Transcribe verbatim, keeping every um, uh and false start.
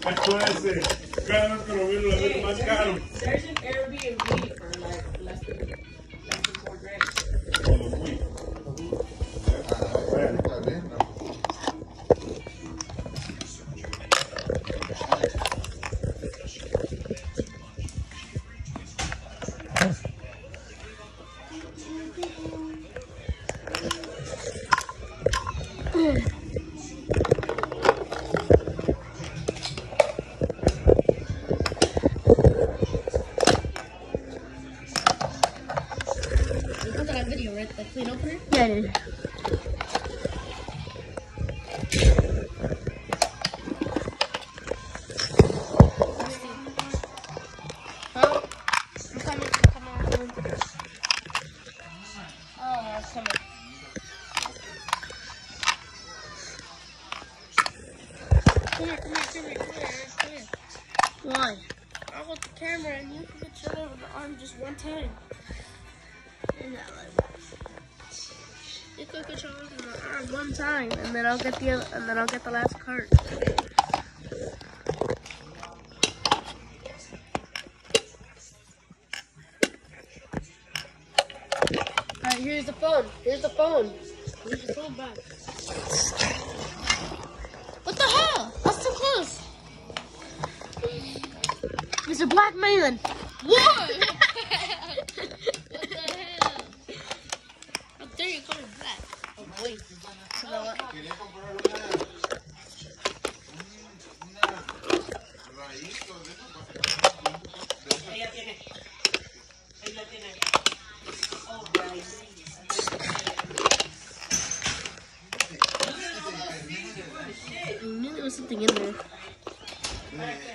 Eso es, cada vez que lo vino, lo vino más caro. There's an Airbnb for like less than, less than four grand. Video, right? The clean opener? Yeah, it is. Huh? I'm coming, I'm coming, I'm coming. Oh, I'm coming. Come here, come here, come here, come here, come here. Why? I'll hold the camera and you can get shut over the arm just one time. You can control the arm one time, and then I'll get the other, and then I'll get the last card. Alright, here's the phone. Here's the phone. Here's the phone back. What the hell? That's too close. Mister Black Man. What? What the hell? How dare you call me black? Oh, wait. You know what? I knew there was something in there.